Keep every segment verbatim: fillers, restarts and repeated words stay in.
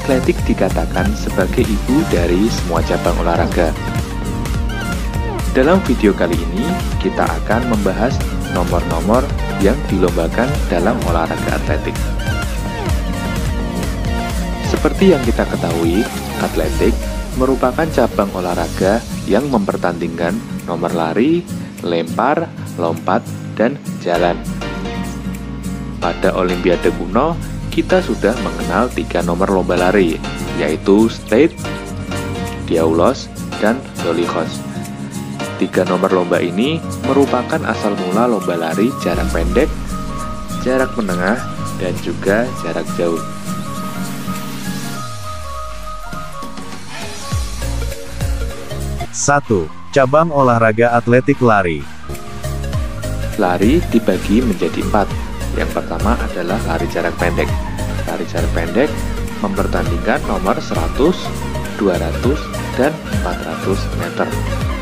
atletik dikatakan sebagai ibu dari semua cabang olahraga. Dalam video kali ini, kita akan membahas nomor-nomor yang dilombakan dalam olahraga atletik. Seperti yang kita ketahui, atletik merupakan cabang olahraga yang mempertandingkan nomor lari, lempar, lompat, dan jalan. Pada Olimpiade kuno, kita sudah mengenal tiga nomor lomba lari, yaitu state, diaulos, dan dolichos. Tiga nomor lomba ini merupakan asal mula lomba lari jarak pendek, jarak menengah, dan juga jarak jauh. satu. Cabang olahraga atletik lari. Lari dibagi menjadi empat. Yang pertama adalah lari jarak pendek. Lari jarak pendek mempertandingkan nomor seratus, dua ratus, dan empat ratus meter.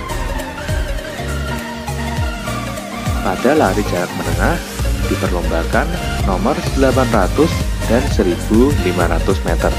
Pada lari jarak menengah diperlombakan nomor delapan ratus dan seribu lima ratus meter.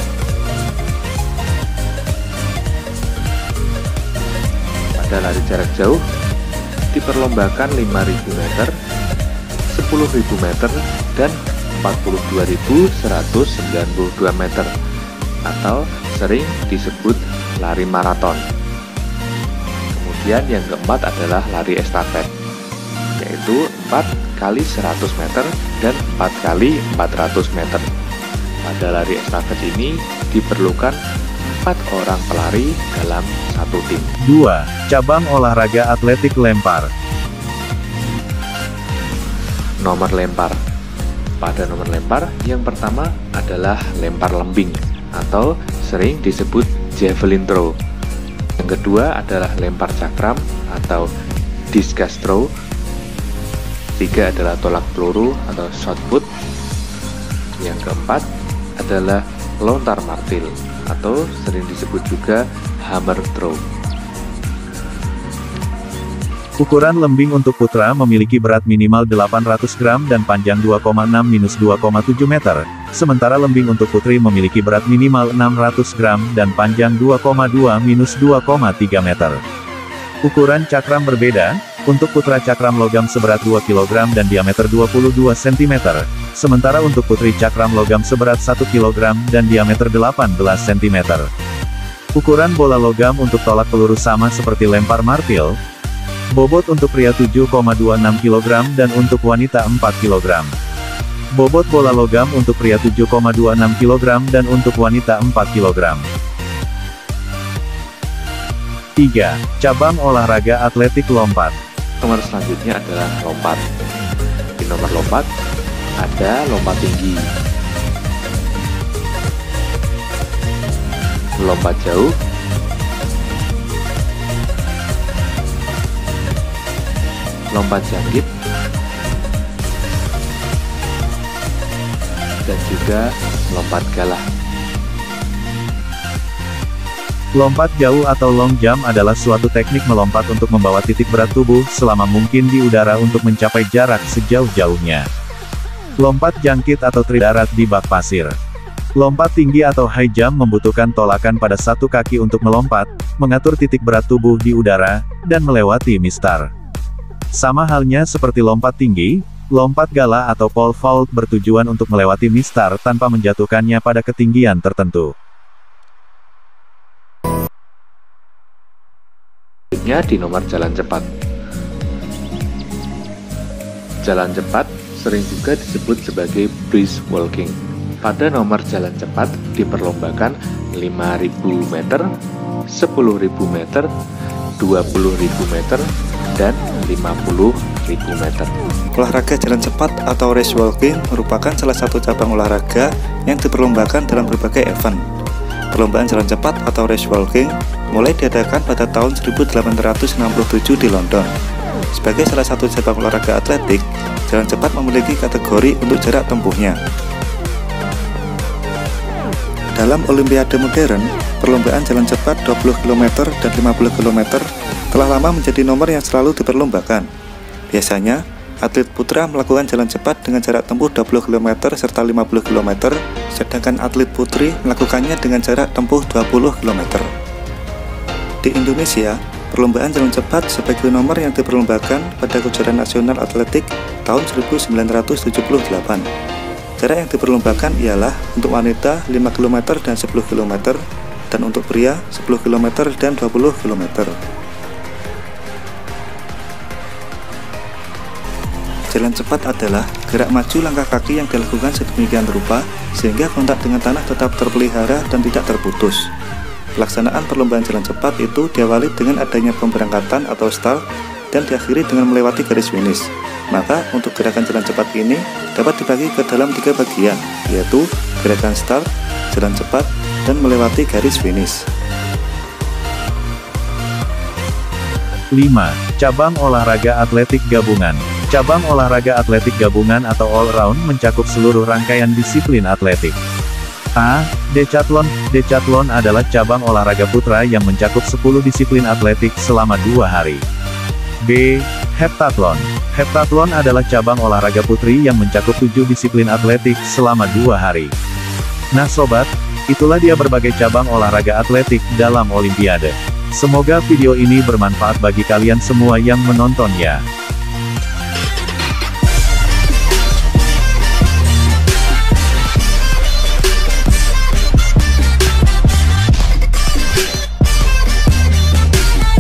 Pada lari jarak jauh diperlombakan lima ribu meter, sepuluh ribu meter, dan empat puluh dua ribu seratus sembilan puluh dua meter atau sering disebut lari maraton. Kemudian yang keempat adalah lari estafet, yaitu empat kali seratus meter dan empat kali empat ratus meter. Pada lari estafet ini diperlukan empat orang pelari dalam satu tim. dua. Cabang olahraga atletik lempar. Nomor lempar. Pada nomor lempar, yang pertama adalah lempar lembing atau sering disebut javelin throw. Yang kedua adalah lempar cakram atau discus throw. Tiga adalah tolak peluru atau shot put. Yang keempat adalah lontar martil atau sering disebut juga hammer throw. Ukuran lembing untuk putra memiliki berat minimal delapan ratus gram dan panjang dua koma enam sampai dua koma tujuh meter, sementara lembing untuk putri memiliki berat minimal enam ratus gram dan panjang dua koma dua sampai dua koma tiga meter. Ukuran cakram berbeda, untuk putra cakram logam seberat dua kilogram dan diameter dua puluh dua sentimeter, sementara untuk putri cakram logam seberat satu kilogram dan diameter delapan belas sentimeter. Ukuran bola logam untuk tolak peluru sama seperti lempar martil. Bobot untuk pria tujuh koma dua enam kilogram dan untuk wanita empat kilogram. Bobot bola logam untuk pria tujuh koma dua enam kilogram dan untuk wanita empat kilogram. tiga. Cabang olahraga atletik lompat. Nomor selanjutnya adalah lompat. Di nomor lompat ada lompat tinggi, lompat jauh, lompat jangkit, dan juga lompat galah. Lompat jauh atau long jump adalah suatu teknik melompat untuk membawa titik berat tubuh selama mungkin di udara untuk mencapai jarak sejauh-jauhnya. Lompat jangkit atau tridarat di bak pasir. Lompat tinggi atau high jump membutuhkan tolakan pada satu kaki untuk melompat, mengatur titik berat tubuh di udara, dan melewati mistar. Sama halnya seperti lompat tinggi, lompat galah atau pole vault bertujuan untuk melewati mistar tanpa menjatuhkannya pada ketinggian tertentu. Selanjutnya di nomor jalan cepat. Jalan cepat sering juga disebut sebagai brisk walking. Pada nomor jalan cepat diperlombakan lima ribu meter, sepuluh ribu meter, dua puluh ribu meter, dan lima puluh ribu meter. Olahraga jalan cepat atau race walking merupakan salah satu cabang olahraga yang diperlombakan dalam berbagai event. Perlombaan jalan cepat atau race walking mulai diadakan pada tahun seribu delapan ratus enam puluh tujuh di London. Sebagai salah satu cabang olahraga atletik, jalan cepat memiliki kategori untuk jarak tempuhnya. Dalam Olimpiade modern, perlombaan jalan cepat dua puluh kilometer dan lima puluh kilometer telah lama menjadi nomor yang selalu diperlombakan. Biasanya, atlet putra melakukan jalan cepat dengan jarak tempuh dua puluh kilometer serta lima puluh kilometer, sedangkan atlet putri melakukannya dengan jarak tempuh dua puluh kilometer. Di Indonesia, perlombaan jalan cepat sebagai nomor yang diperlombakan pada kejuaraan nasional atletik tahun seribu sembilan ratus tujuh puluh delapan. Jarak yang diperlombakan ialah untuk wanita lima kilometer dan sepuluh kilometer, dan untuk pria sepuluh kilometer dan dua puluh kilometer. Jalan cepat adalah gerak maju langkah kaki yang dilakukan sedemikian rupa sehingga kontak dengan tanah tetap terpelihara dan tidak terputus. Pelaksanaan perlombaan jalan cepat itu diawali dengan adanya pemberangkatan atau start dan diakhiri dengan melewati garis finish. Maka untuk gerakan jalan cepat ini dapat dibagi ke dalam tiga bagian, yaitu gerakan start, jalan cepat, dan melewati garis finish. lima. Cabang olahraga atletik gabungan. Cabang olahraga atletik gabungan atau all-round mencakup seluruh rangkaian disiplin atletik. A. Decathlon. Decathlon adalah cabang olahraga putra yang mencakup sepuluh disiplin atletik selama dua hari. B. Heptathlon. Heptathlon adalah cabang olahraga putri yang mencakup tujuh disiplin atletik selama dua hari. Nah sobat, itulah dia berbagai cabang olahraga atletik dalam Olimpiade. Semoga video ini bermanfaat bagi kalian semua yang menontonnya.